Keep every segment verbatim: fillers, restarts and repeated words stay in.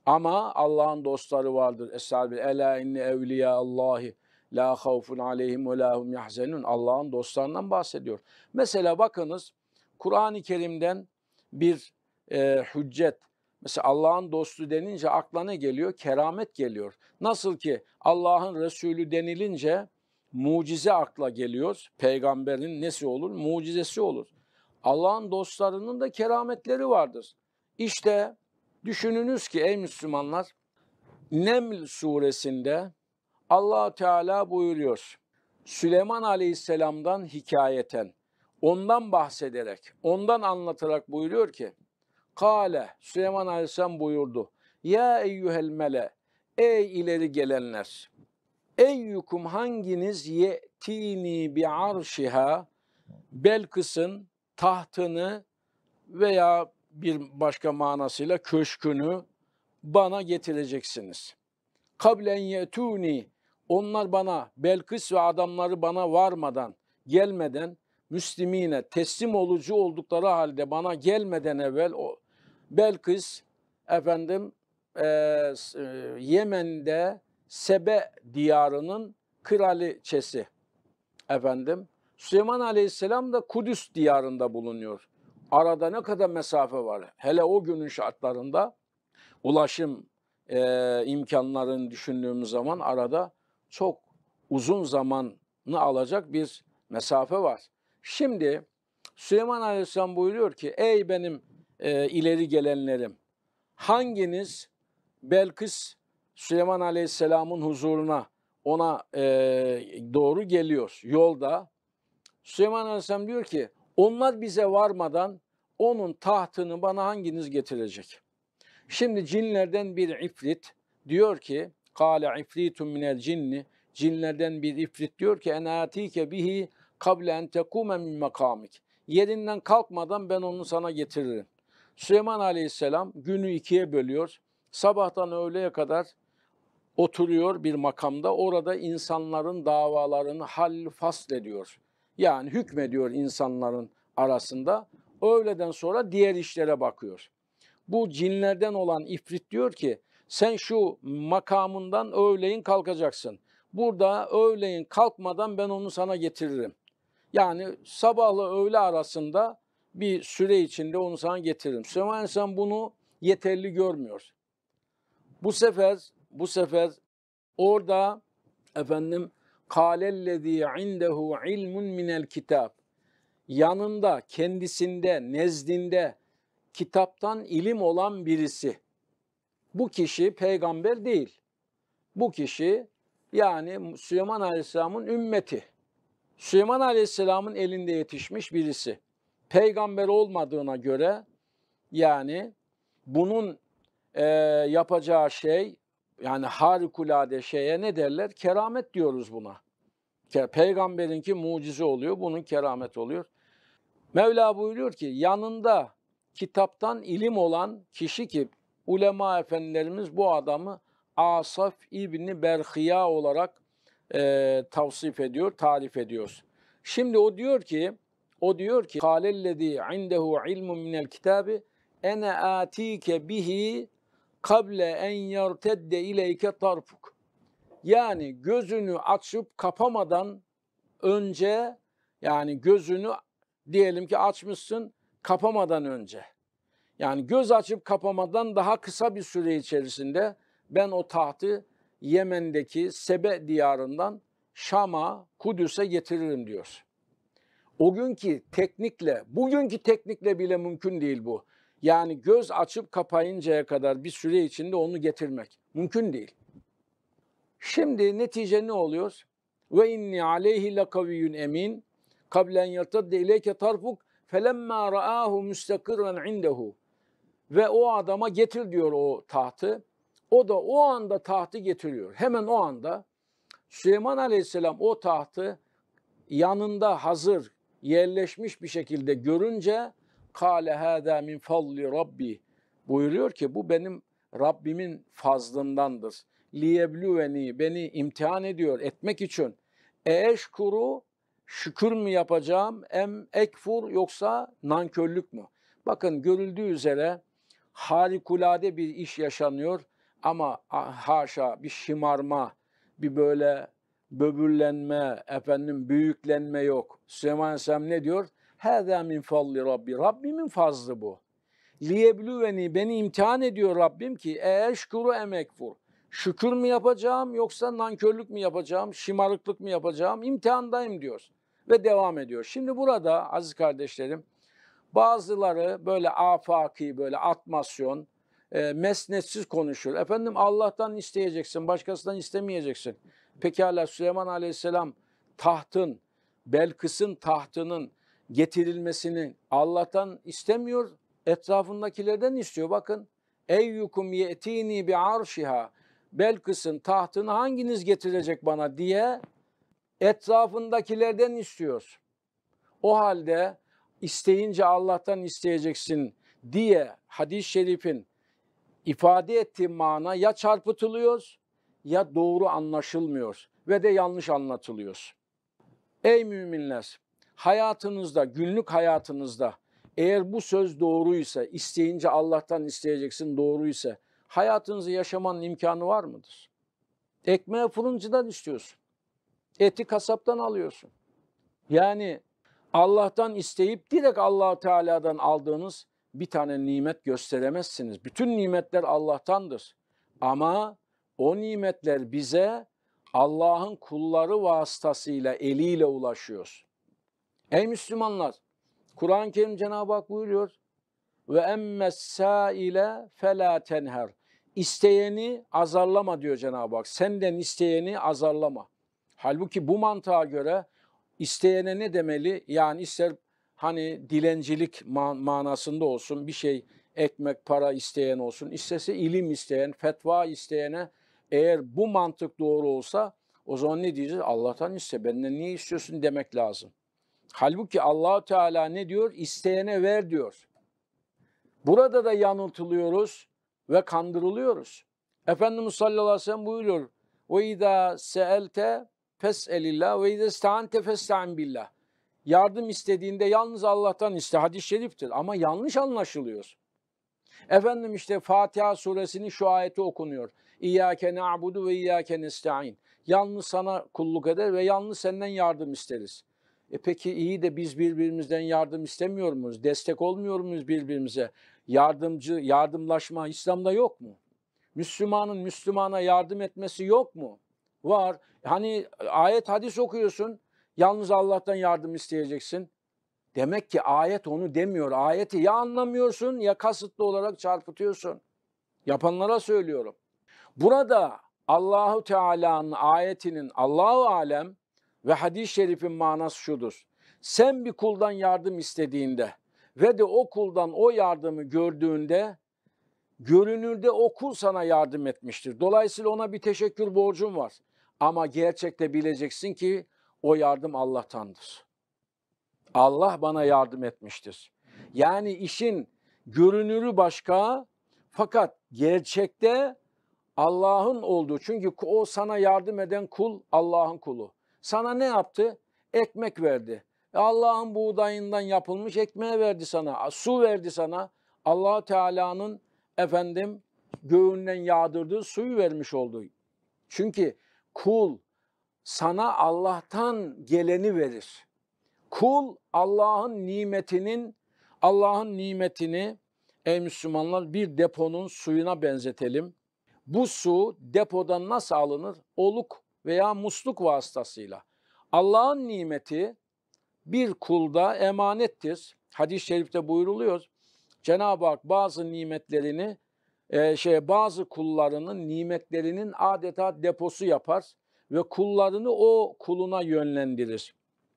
Ama Allah'ın dostları vardır. Estağfirullah. Ela inne evliya Allahi la havfun aleyhim ve la hum yahzenun. Allah'ın dostlarından bahsediyor. Mesela bakınız Kur'an-ı Kerim'den bir e, hüccet. Mesela Allah'ın dostu denince akla ne geliyor? Keramet geliyor. Nasıl ki Allah'ın Resulü denilince mucize akla geliyor. Peygamberin nesi olur? Mucizesi olur. Allah'ın dostlarının da kerametleri vardır. İşte düşününüz ki ey Müslümanlar, Neml suresinde Allah Teala buyuruyor. Süleyman Aleyhisselam'dan hikayeten, ondan bahsederek, ondan anlatarak buyuruyor ki, Kale, Süleyman Aleyhisselam buyurdu. Ya eyyühel mele, ey ileri gelenler, eyyukum hanginiz ye'tini bi arşiha, Belkıs'ın tahtını veya bir başka manasıyla köşkünü bana getireceksiniz. Kablen yetuni, onlar bana, Belkıs ve adamları bana varmadan, gelmeden, Müslimine teslim olucu oldukları halde bana gelmeden evvel o Belkıs efendim e, Yemen'de Sebe diyarının kraliçesi efendim. Süleyman Aleyhisselam da Kudüs diyarında bulunuyor. Arada ne kadar mesafe var? Hele o günün şartlarında ulaşım e, imkanlarını düşündüğümüz zaman arada çok uzun zamanını alacak bir mesafe var. Şimdi Süleyman Aleyhisselam buyuruyor ki ey benim e, ileri gelenlerim, hanginiz Belkıs Süleyman Aleyhisselam'ın huzuruna ona e, doğru geliyor yolda. Süleyman Aleyhisselam diyor ki onlar bize varmadan onun tahtını bana hanginiz getirecek? Şimdi cinlerden bir ifrit diyor ki kâle ifritun minel cinni, cinlerden bir ifrit diyor ki en atike bihi kable en tekûme min makamik, yerinden kalkmadan ben onu sana getiririm. Süleyman Aleyhisselam günü ikiye bölüyor. Sabahtan öğleye kadar oturuyor bir makamda. Orada insanların davalarını hal fasl ediyor. Yani hükmediyor insanların arasında. Öğleden sonra diğer işlere bakıyor. Bu cinlerden olan ifrit diyor ki sen şu makamından öğleyin kalkacaksın. Burada öğleyin kalkmadan ben onu sana getiririm. Yani sabahla öğle arasında bir süre içinde onu sana getiririm. Süleyman Aleyhisselam bunu yeterli görmüyor. Bu sefer bu sefer orada efendim kâlellezî indehu ilmun minel kitâb, yanında, kendisinde, nezdinde kitaptan ilim olan birisi. Bu kişi peygamber değil. Bu kişi yani Süleyman Aleyhisselam'ın ümmeti. Süleyman Aleyhisselam'ın elinde yetişmiş birisi. Peygamber olmadığına göre yani bunun e, yapacağı şey yani harikulade şeye ne derler? Keramet diyoruz buna. Peygamberinki mucize oluyor, bunun keramet oluyor. Mevla buyuruyor ki yanında kitaptan ilim olan kişi ki ulema efendilerimiz bu adamı Asaf İbni Berhiya olarak e, tavsif ediyor, tarif ediyor. Şimdi o diyor ki, o diyor ki kâlellezî indehu ilmun minel kitâbi ene âtîke bihi kable en yertedde ileyke tarfuk. Yani gözünü açıp kapamadan önce, yani gözünü diyelim ki açmışsın kapamadan önce. Yani göz açıp kapamadan daha kısa bir süre içerisinde ben o tahtı Yemen'deki Sebe diyarından Şam'a, Kudüs'e getiririm diyor. O günkü teknikle, bugünkü teknikle bile mümkün değil bu. Yani göz açıp kapayıncaya kadar bir süre içinde onu getirmek mümkün değil. Şimdi netice ne oluyor? Ve inni aleyhi lekaviyyun emin kablen yertadde ileyke tarfuk felemma ra'ahu müstakirren indehu. Ve o adama getir diyor o tahtı. O da o anda tahtı getiriyor. Hemen o anda Süleyman Aleyhisselam o tahtı yanında hazır yerleşmiş bir şekilde görünce kâle hâdâ min fadli rabbi, buyuruyor ki bu benim Rabbimin fazlındandır. Liyebluveni, beni imtihan ediyor etmek için. Eşkuru, şükür mü yapacağım, em ekfur, yoksa nankörlük mü? Bakın görüldüğü üzere harikulade bir iş yaşanıyor Ama haşa bir şımarma, bir böyle böbürlenme, efendim büyüklenme yok. Süleyman Aleyhisselam ne diyor? Hâzâ min fadli Rabbi. Rabbimin fazlı bu. Liyebluveni, beni imtihan ediyor Rabbim ki eşkuru emekfur. Şükür mü yapacağım yoksa nankörlük mü yapacağım, şımarıklık mı yapacağım? İmtihandayım diyor. Ve devam ediyor. Şimdi burada aziz kardeşlerim, bazıları böyle afaki, böyle atmasyon, e, mesnetsiz konuşur. Efendim Allah'tan isteyeceksin, başkasından istemeyeceksin. Pekala Süleyman Aleyhisselam tahtın, Belkıs'ın tahtının getirilmesini Allah'tan istemiyor, etrafındakilerden istiyor. Bakın, eyyukum ye'tini bi arşiha, Belkıs'ın tahtını hanginiz getirecek bana diye etrafındakilerden istiyor. O halde isteyince Allah'tan isteyeceksin diye hadis-i şerifin ifade ettiği mana ya çarpıtılıyor ya doğru anlaşılmıyor ve de yanlış anlatılıyor. Ey müminler, hayatınızda, günlük hayatınızda eğer bu söz doğruysa, isteyince Allah'tan isteyeceksin doğruysa, hayatınızı yaşamanın imkanı var mıdır? Ekmeği fırıncıdan istiyorsun. Eti kasaptan alıyorsun. Yani Allah'tan isteyip direkt Allah Teala'dan aldığınız bir tane nimet gösteremezsiniz. Bütün nimetler Allah'tandır. Ama o nimetler bize Allah'ın kulları vasıtasıyla, eliyle ulaşıyor. Ey Müslümanlar, Kur'an-ı Kerim Cenab-ı Hak buyuruyor ve emmessâile felâ tenher. İsteyeni azarlama diyor Cenab-ı Hak. Senden isteyeni azarlama. Halbuki bu mantığa göre isteyene ne demeli? Yani ister hani dilencilik man manasında olsun, bir şey ekmek, para isteyen olsun, istese ilim isteyen, fetva isteyene eğer bu mantık doğru olsa o zaman ne diyeceğiz? Allah'tan iste, benden niye istiyorsun demek lazım. Halbuki Allah Teala ne diyor? İsteyene ver diyor. Burada da yanıltılıyoruz ve kandırılıyoruz. Efendimiz sallallahu aleyhi ve sellem buyuruyor. Ve izâ seelte fes'elillah ve izâ ista'ante festa'in billah. Yardım istediğinde yalnız Allah'tan iste. Hadis-i şeriftir ama yanlış anlaşılıyor. Efendim işte Fatiha suresinin şu ayeti okunuyor. İyyâke na'budu ve iyyâke nesta'in. Yalnız sana kulluk eder ve yalnız senden yardım isteriz. E peki iyi de biz birbirimizden yardım istemiyor muyuz? Destek olmuyor muyuz birbirimize? Yardımcı, yardımlaşma İslam'da yok mu? Müslümanın Müslümana yardım etmesi yok mu? Var. Hani ayet hadis okuyorsun, yalnız Allah'tan yardım isteyeceksin. Demek ki ayet onu demiyor. Ayeti ya anlamıyorsun ya kasıtlı olarak çarpıtıyorsun. Yapanlara söylüyorum. Burada Allahu Teala'nın ayetinin Allahu alem ve hadis-i şerifin manası şudur. Sen bir kuldan yardım istediğinde ve de o kuldan o yardımı gördüğünde görünürde o kul sana yardım etmiştir. Dolayısıyla ona bir teşekkür borcun var. Ama gerçekte bileceksin ki o yardım Allah'tandır. Allah bana yardım etmiştir. Yani işin görünürü başka fakat gerçekte Allah'ın olduğu. Çünkü o sana yardım eden kul Allah'ın kulu. Sana ne yaptı? Ekmek verdi. Allah'ın buğdayından yapılmış ekmeği verdi sana. Su verdi sana. Allah Teala'nın efendim göğünden yağdırdığı suyu vermiş oldu. Çünkü kul sana Allah'tan geleni verir. Kul Allah'ın nimetinin Allah'ın nimetini ey Müslümanlar bir deponun suyuna benzetelim. Bu su depodan nasıl alınır? Oluk veya musluk vasıtasıyla. Allah'ın nimeti bir kulda emanettir. Hadis-i şerifte buyruluyor. Cenab-ı Hak bazı nimetlerini, e, şey bazı kullarının nimetlerinin adeta deposu yapar ve kullarını o kuluna yönlendirir.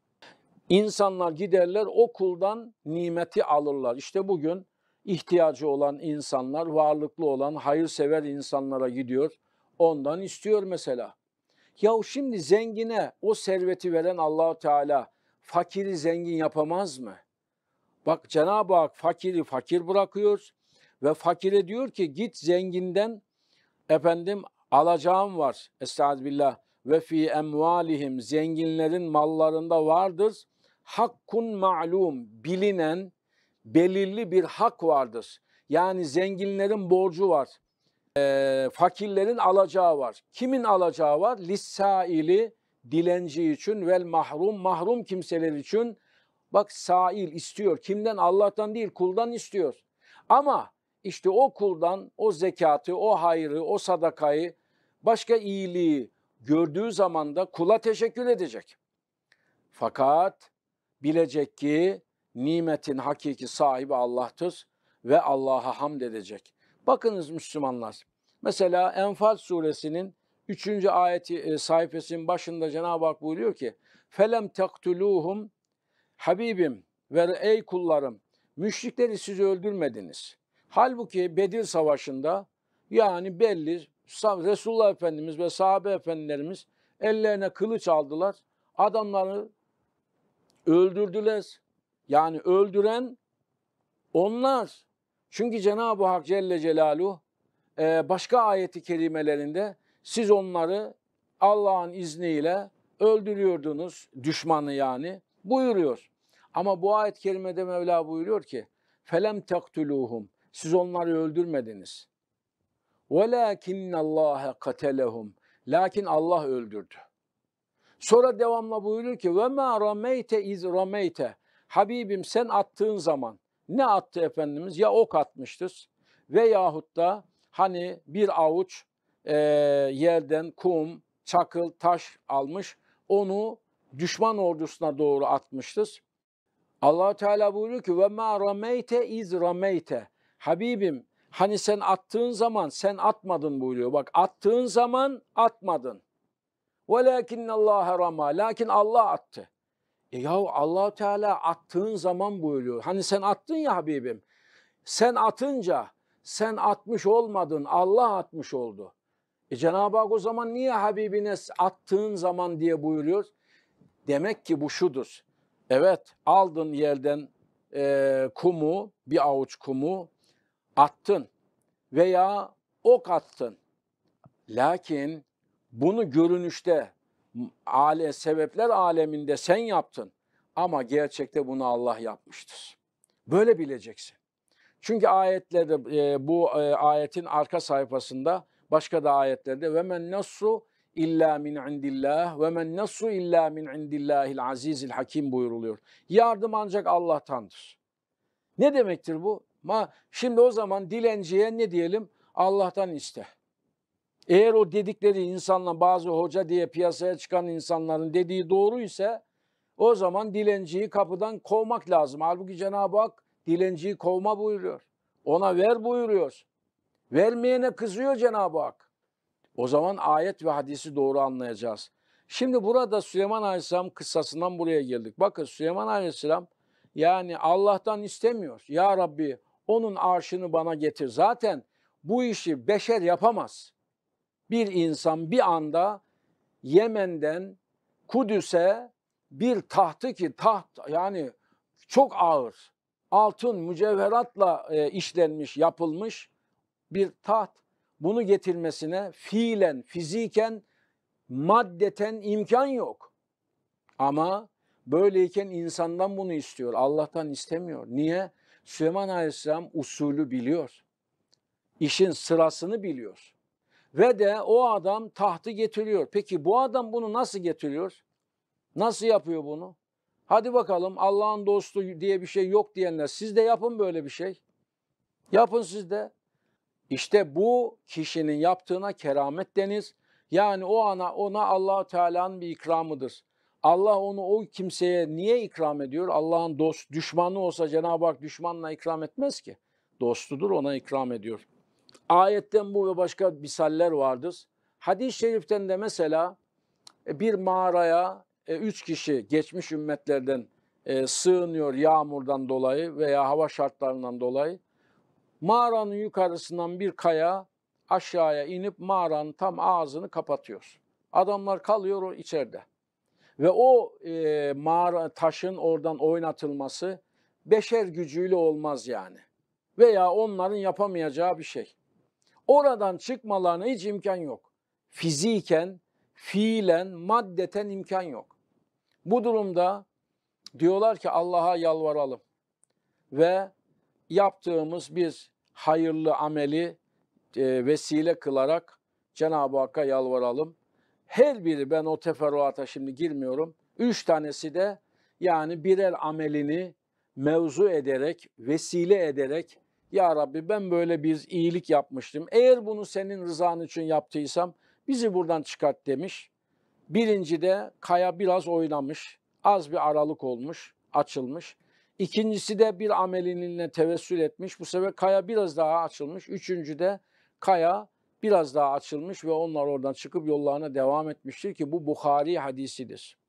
İnsanlar giderler o kuldan nimeti alırlar. İşte bugün ihtiyacı olan insanlar, varlıklı olan, hayırsever insanlara gidiyor. Ondan istiyor mesela. Yahu şimdi zengine o serveti veren Allah Teala fakiri zengin yapamaz mı? Bak Cenab-ı Hak fakiri fakir bırakıyor ve fakire diyor ki git zenginden efendim alacağım var. Estağfirullah. Ve fi emvalihim, zenginlerin mallarında vardır. Hakkun ma'lum, bilinen belirli bir hak vardır. Yani zenginlerin borcu var. e, fakirlerin alacağı var. Kimin alacağı var? Lissaili, dilenci için, vel mahrum, mahrum kimseler için. Bak, sail istiyor. Kimden? Allah'tan değil, kuldan istiyor. Ama işte o kuldan o zekatı, o hayrı, o sadakayı, başka iyiliği gördüğü zaman da kula teşekkür edecek. Fakat bilecek ki nimetin hakiki sahibi Allah'tır ve Allah'a hamd edecek. Bakınız Müslümanlar, mesela Enfal suresinin üçüncü ayeti e, sayfasının başında Cenab-ı Hak buyuruyor ki felem tektuluhum, Habibim ve ey kullarım, müşrikleri siz öldürmediniz. Halbuki Bedir Savaşı'nda yani belli Resulullah Efendimiz ve sahabe efendilerimiz ellerine kılıç aldılar. Adamları öldürdüler. Yani öldüren onlar. Çünkü Cenab-ı Hak Celle Celaluhu başka ayeti kerimelerinde siz onları Allah'ın izniyle öldürüyordunuz, düşmanı yani, buyuruyor. Ama bu ayet-i kerimede Mevla buyuruyor ki felem tektuluhum, siz onları öldürmediniz. Velakinnallâhe katelehum, lakin Allah öldürdü. Sonra devamla buyuruyor ki ve ma rameyte iz rameyte, Habibim sen attığın zaman ne attı Efendimiz? Ya ok atmıştır veyahut da hani bir avuç e, yerden kum, çakıl, taş almış, onu düşman ordusuna doğru atmıştır. Allah Teala buyuruyor ki ve ma rameyte iz rameyte, Habibim hani sen attığın zaman sen atmadın buyuruyor. Bak, attığın zaman atmadın. Velakinnallâhe ramâ, lakin Allah attı. E yahu Allah Teala attığın zaman buyuruyor. Hani sen attın ya Habibim. Sen atınca sen atmış olmadın, Allah atmış oldu. E Cenab-ı Hak o zaman niye Habibine attığın zaman diye buyuruyor? Demek ki bu şudur. Evet, aldın yerden e, kumu, bir avuç kumu attın veya ok attın. Lakin bunu görünüşte ale, sebepler aleminde sen yaptın ama gerçekte bunu Allah yapmıştır. Böyle bileceksin. Çünkü ayetlerde e, bu e, ayetin arka sayfasında başka da ayetlerde ve men nasru illa min indillah ve men nasru illa min indillahil azizil hakim buyuruluyor. Yardım ancak Allah'tandır. Ne demektir bu? Ma şimdi o zaman dilenciye ne diyelim? Allah'tan iste. Eğer o dedikleri insanla, bazı hoca diye piyasaya çıkan insanların dediği doğru ise o zaman dilenciyi kapıdan kovmak lazım. Halbuki Cenab-ı Hak dilenciyi kovma buyuruyor. Ona ver buyuruyor. Vermeyene kızıyor Cenab-ı Hak. O zaman ayet ve hadisi doğru anlayacağız. Şimdi burada Süleyman Aleyhisselam kıssasından buraya geldik. Bakın Süleyman Aleyhisselam yani Allah'tan istemiyor. Ya Rabbi onun arşını bana getir. Zaten bu işi beşer yapamaz. Bir insan bir anda Yemen'den Kudüs'e bir tahtı ki taht yani çok ağır, altın, mücevheratla e, işlenmiş, yapılmış bir taht, bunu getirmesine fiilen, fiziken, maddeten imkan yok. Ama böyleyken insandan bunu istiyor, Allah'tan istemiyor. Niye? Süleyman Aleyhisselam usulü biliyor, işin sırasını biliyor. Ve de o adam tahtı getiriyor. Peki bu adam bunu nasıl getiriyor? Nasıl yapıyor bunu? Hadi bakalım, Allah'ın dostu diye bir şey yok diyenler, siz de yapın böyle bir şey. Yapın siz de. İşte bu kişinin yaptığına keramet denir. Yani o ana ona Allah Teala'nın bir ikramıdır. Allah onu o kimseye niye ikram ediyor? Allah'ın dost, düşmanı olsa Cenab-ı Hak düşmanla ikram etmez ki. Dostudur, ona ikram ediyor. Ayetten bu ve başka misaller vardır. Hadis-i şeriften de mesela bir mağaraya üç kişi geçmiş ümmetlerden sığınıyor yağmurdan dolayı veya hava şartlarından dolayı. Mağaranın yukarısından bir kaya aşağıya inip mağaranın tam ağzını kapatıyor. Adamlar kalıyor o içeride. Ve o e, mağara taşın oradan oynatılması beşer gücüyle olmaz yani. Veya onların yapamayacağı bir şey. Oradan çıkmalarına hiç imkan yok. Fiziken, fiilen, maddeten imkan yok. Bu durumda diyorlar ki Allah'a yalvaralım ve yaptığımız bir hayırlı ameli e, vesile kılarak Cenab-ı Hakk'a yalvaralım. Her biri, ben o teferruata şimdi girmiyorum. Üç tanesi de yani birer amelini mevzu ederek, vesile ederek, Ya Rabbi ben böyle bir iyilik yapmıştım. Eğer bunu senin rızan için yaptıysam bizi buradan çıkart demiş. Birinci de kaya biraz oynamış, az bir aralık olmuş, açılmış. İkincisi de bir amelinle tevessül etmiş. Bu sefer kaya biraz daha açılmış. Üçüncü de kaya biraz daha açılmış ve onlar oradan çıkıp yollarına devam etmiştir ki bu Buhari hadisidir.